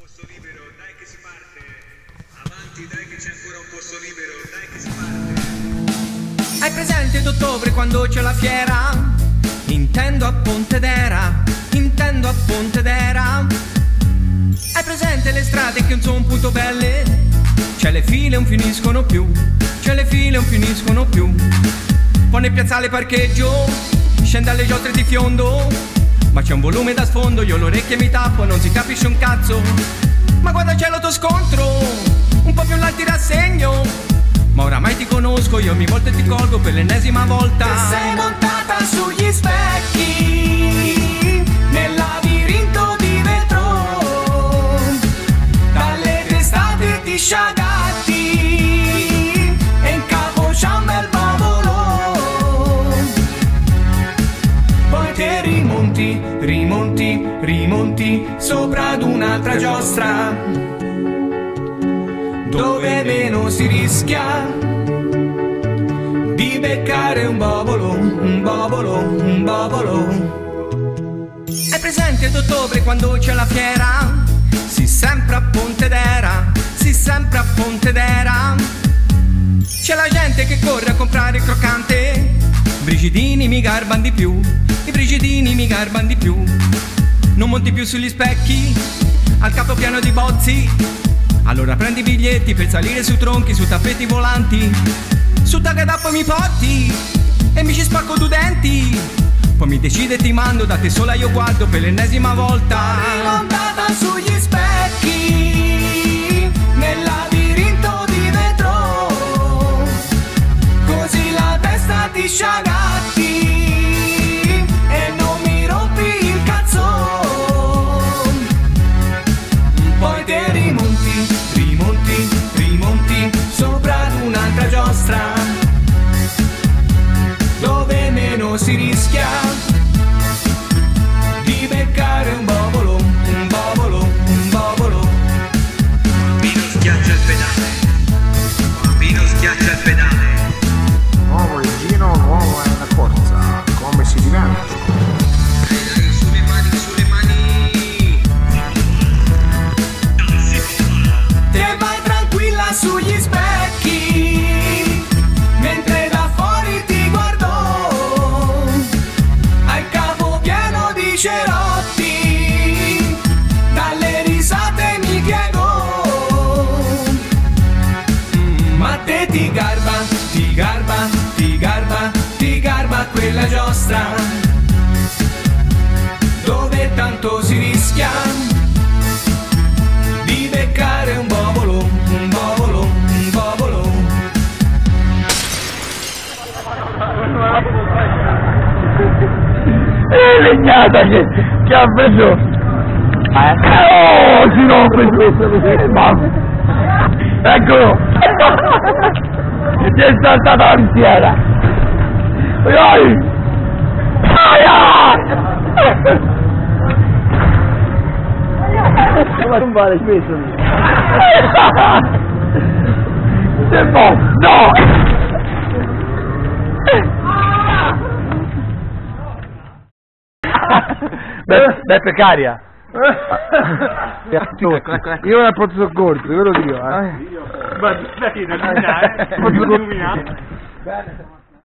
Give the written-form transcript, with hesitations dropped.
posto libero, dai che si parte. Avanti, dai che c'è ancora un posto libero, dai che si parte. Hai presente d'ottobre quando c'è la fiera? Intendo a Pontedera, intendo a Pontedera. Hai presente le strade che non sono punto belle? C'è le file non finiscono più, c'è le file non finiscono più. Poi nel piazzale parcheggio, scende alle giostre di fiondo, ma c'è un volume da sfondo, io l'orecchie mi tappo, non si capisce un cazzo. Ma guarda c'è l'autoscontro, un po' più in là ti rassegno, ma oramai ti conosco, io ogni volta ti colgo per l'ennesima volta. Che sei montata sugli specchi, nel labirinto di vetro, dalle testate di sciagatti, e in capo c'è un bel bavolo. Poi te rimonti, rimonti, rimonti sopra ad un'altra giostra, dove meno si rischia di beccare un bobolo, un bobolo, un bobolo. È presente d'ottobre quando c'è la fiera? Si sempre a Pontedera, si sempre a Pontedera. C'è la gente che corre a comprare il croccante, brigidini mi garban di più, i brigidini mi garban di più. Non monti più sugli specchi, al capo piano di bozzi, allora prendi i biglietti per salire su tronchi, su tappeti volanti, su Tagada poi mi porti e mi ci spacco due denti. Poi mi decide e ti mando, da te sola io guardo per l'ennesima volta. Rimontata sugli specchi, nel labirinto di vetro, così la testa ti sciagatti e non mi rompi il cazzo. Poi te rimonti, rimonti, rimonti sopra ad un'altra giostra, dove meno si rischia di beccare un bobolo, un bobolo, un bobolo. Bambino schiaccia il pedale, bambino schiaccia il pedale. Nuovo regino, nuovo è una corsa, come si diventa? Dai, sulle mani, sulle mani. Te vai tranquilla sugli specchi, mentre da fuori ti guardo, hai il capo pieno di cerotti, dalle risate mi piego. Ma te ti garba, ti garba, ti garba, ti garba quella giostra, dove tanto si rischia di beccare un bobolo, un bobolo, un bobolo. Legnata che ha preso oh si rompe eccolo e ti è saltata la ristiera ma non vale questo no Beppe Caria io non posso soccorso, ve lo dico Ma dai, non illuminare.